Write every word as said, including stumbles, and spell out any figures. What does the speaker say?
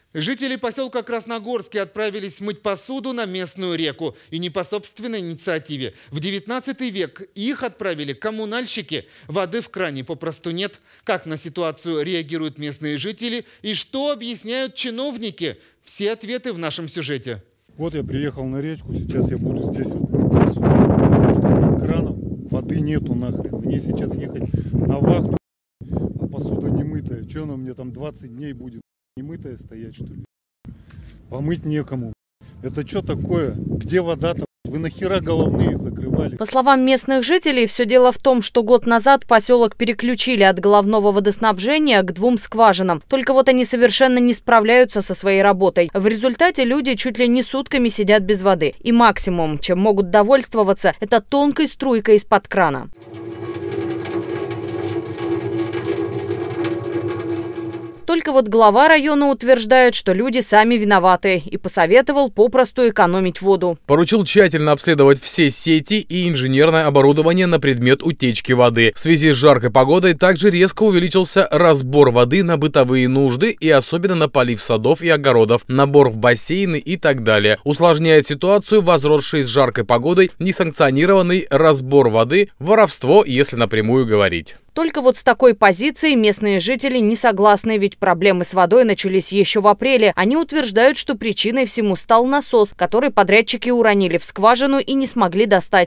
Жители поселка Красногорский отправились мыть посуду на местную реку. И не по собственной инициативе. В девятнадцатый век их отправили коммунальщики. Воды в кране попросту нет. Как на ситуацию реагируют местные жители и что объясняют чиновники? Все ответы в нашем сюжете. Вот я приехал на речку, сейчас я буду здесь вот мыть посуду, потому что нет кранов, воды нету нахрен. Мне сейчас ехать на вахту, а посуда не мытая. Что она мне там двадцать дней будет не мытая стоять, что ли? Помыть некому. Это что такое? Где вода-то? Вы нахера головные закрывали? По словам местных жителей, все дело в том, что год назад поселок переключили от головного водоснабжения к двум скважинам. Только вот они совершенно не справляются со своей работой. В результате люди чуть ли не сутками сидят без воды. И максимум, чем могут довольствоваться, это тонкой струйкой из-под крана. Только вот глава района утверждает, что люди сами виноваты и посоветовал попросту экономить воду. Поручил тщательно обследовать все сети и инженерное оборудование на предмет утечки воды. В связи с жаркой погодой также резко увеличился разбор воды на бытовые нужды и особенно на полив садов и огородов, набор в бассейны и так далее. Усложняет ситуацию возросший с жаркой погодой несанкционированный разбор воды, воровство, если напрямую говорить. Только вот с такой позицией местные жители не согласны, ведь проблемы с водой начались еще в апреле. Они утверждают, что причиной всему стал насос, который подрядчики уронили в скважину и не смогли достать.